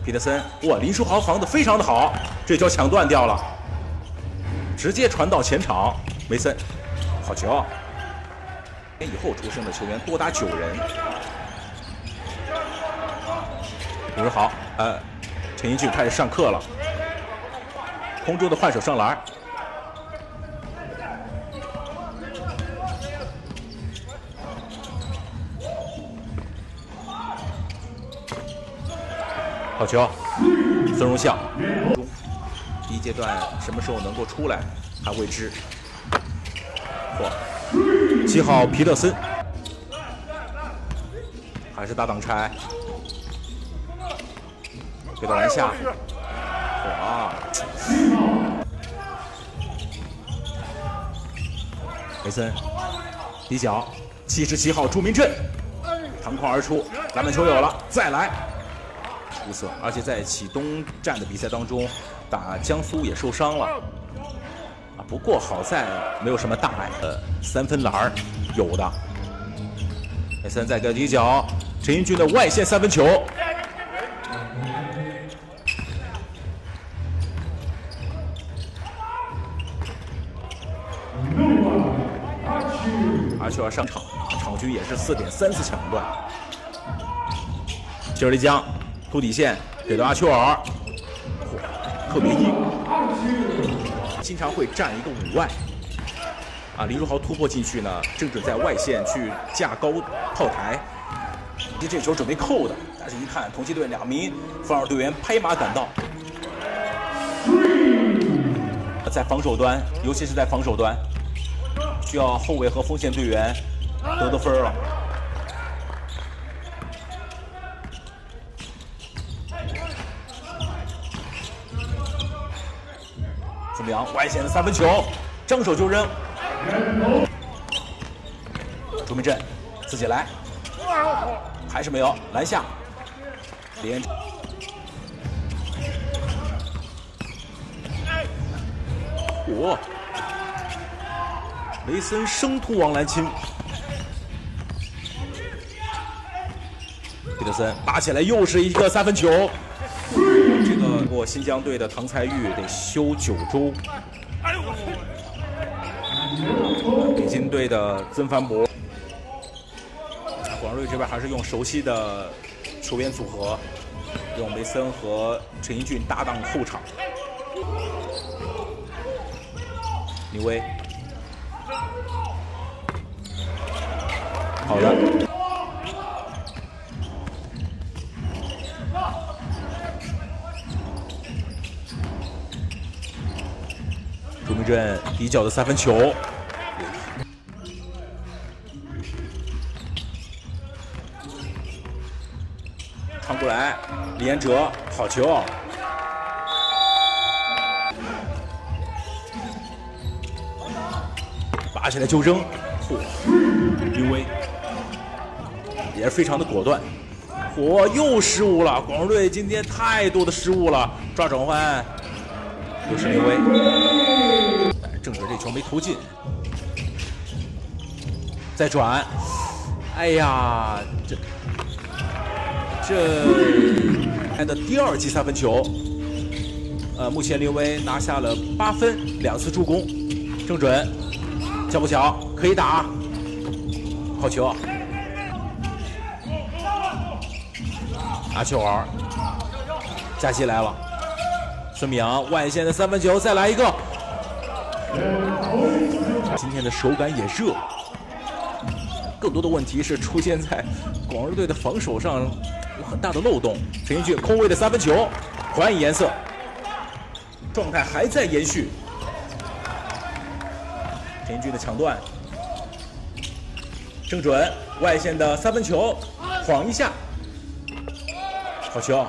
彼得森，哇，林书豪防得非常的好，这球抢断掉了，直接传到前场。梅森，好球！以后出生的球员多达9人。林书豪，陈英俊开始上课了，空中的换手上篮。 好球，孙荣相。第一阶段什么时候能够出来还未知。嚯，7号皮特森，还是大挡拆，给到篮下。哇！梅森，底角，77号朱明镇，弹框而出，篮板球有了，再来。 出色，而且在启东站的比赛当中，打江苏也受伤了啊。不过好在没有什么大碍，3分篮有的。梅森再个底角，陈英俊的外线3分球，阿丘尔上场，场均也是4.34抢断。切尔利江。 突底线给到阿丘尔，特别硬，经常会站一个5外。啊，林书豪突破进去呢，正准在外线去架高炮台，其实这球准备扣的，但是一看同期队2名防守队员拍马赶到，在防守端，尤其是在防守端，需要后卫和锋线队员得分了。 孙杨外线的3分球，张手就扔。朱明镇自己来，还是没有篮下。连雷森生突王兰钦，彼得森拔起来又是一个3分球。 这个过新疆队的唐才玉得休9周，北京队的曾凡博，广州队这边还是用熟悉的球员组合，用梅森和陈英俊搭档后场。牛威，好的。 朱明镇底角的3分球，传过来，李彦哲好球，拔起来就扔，嚯，林威也是非常的果断，嚯，又失误了，广州队今天太多的失误了，抓转换，又是林威。 正准这球没投进，再转，哎呀，这来的第2记3分球，目前林威拿下了8分，2次助攻，正准，巧不巧可以打，好球，阿丘尔，加西来了，孙明阳外线的3分球，再来一个。 今天的手感也热，更多的问题是出现在广州队的防守上有很大的漏洞。陈英俊空位的3分球，还以颜色，状态还在延续。陈英俊的抢断，正准外线的3分球，晃一下，好球。